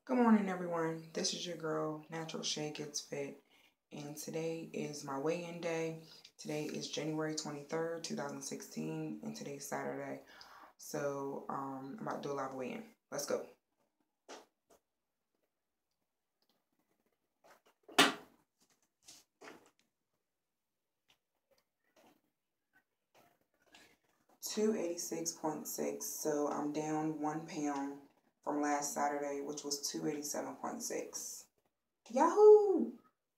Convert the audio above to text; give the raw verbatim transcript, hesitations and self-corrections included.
Good morning, everyone. This is your girl, Natural Shay Gets Fit, and today is my weigh-in day. Today is January twenty-third, two thousand sixteen, and today's Saturday. So um, I'm about to do a live weigh-in. Let's go. two eighty-six point six, so I'm down one pound from last Saturday, which was two eighty-seven point six. Yahoo!